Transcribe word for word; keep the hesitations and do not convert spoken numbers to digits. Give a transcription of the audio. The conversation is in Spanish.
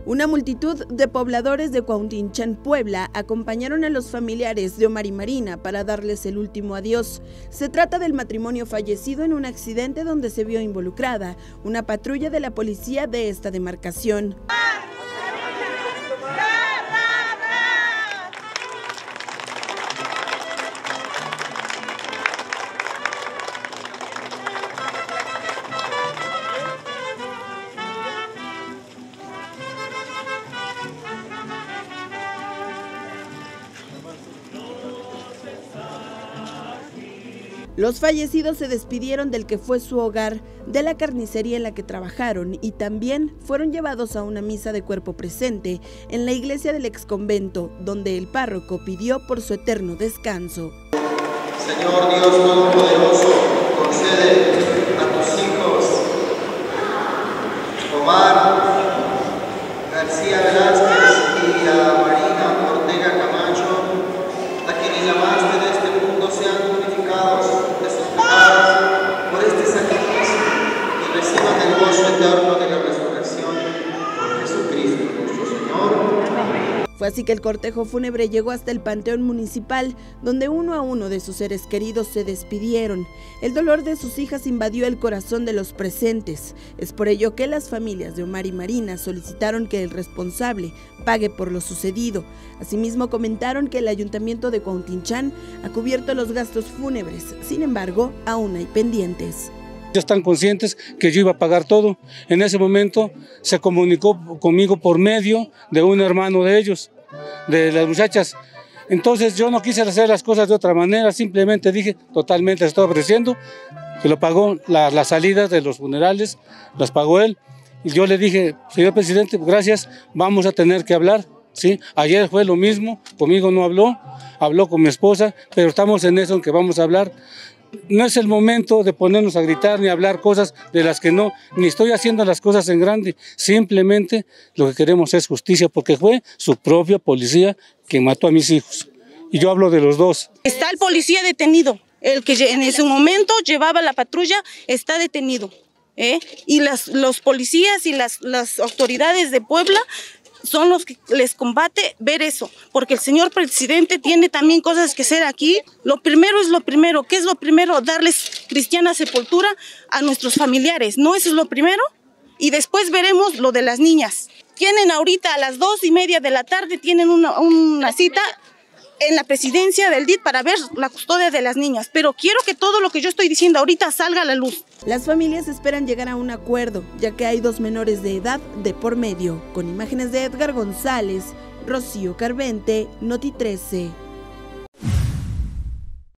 Una multitud de pobladores de Cuautinchan, Puebla, acompañaron a los familiares de Omar y Marina para darles el último adiós. Se trata del matrimonio fallecido en un accidente donde se vio involucrada una patrulla de la policía de esta demarcación. Los fallecidos se despidieron del que fue su hogar, de la carnicería en la que trabajaron y también fueron llevados a una misa de cuerpo presente en la iglesia del exconvento, donde el párroco pidió por su eterno descanso. Señor Dios Todopoderoso, concede a tus hijos Omar García Velázquez y a Marina Ortega Camacho, a quienes llamaste de este mundo, sean purificados de sus pecados por este sacrificio y reciban el gozo eterno de la resurrección por Jesucristo nuestro Señor. Fue así que el cortejo fúnebre llegó hasta el panteón municipal, donde uno a uno de sus seres queridos se despidieron. El dolor de sus hijas invadió el corazón de los presentes. Es por ello que las familias de Omar y Marina solicitaron que el responsable pague por lo sucedido. Asimismo, comentaron que el ayuntamiento de Cuautinchan ha cubierto los gastos fúnebres. Sin embargo, aún hay pendientes. Están conscientes que yo iba a pagar todo. En ese momento se comunicó conmigo por medio de un hermano de ellos, de las muchachas. Entonces yo no quise hacer las cosas de otra manera, simplemente dije, totalmente estoy ofreciendo, que lo pagó la, las salidas de los funerales, las pagó él. Y yo le dije, señor presidente, gracias, vamos a tener que hablar. ¿Sí? Ayer fue lo mismo, conmigo no habló, habló con mi esposa, pero estamos en eso, en que vamos a hablar. No es el momento de ponernos a gritar ni a hablar cosas de las que no, ni estoy haciendo las cosas en grande, simplemente lo que queremos es justicia, porque fue su propia policía que mató a mis hijos, y yo hablo de los dos. Está el policía detenido, el que en ese momento llevaba la patrulla está detenido, ¿eh? Y las, los policías y las, las autoridades de Puebla son los que les combate ver eso, porque el señor presidente tiene también cosas que hacer aquí. Lo primero es lo primero. ¿Qué es lo primero? Darles cristiana sepultura a nuestros familiares, ¿no? Eso es lo primero. Y después veremos lo de las niñas. Tienen ahorita a las dos y media de la tarde, tienen una, una cita en la presidencia del D I F para ver la custodia de las niñas, pero quiero que todo lo que yo estoy diciendo ahorita salga a la luz. Las familias esperan llegar a un acuerdo, ya que hay dos menores de edad de por medio. Con imágenes de Edgar González, Rocío Carvente, Noti trece.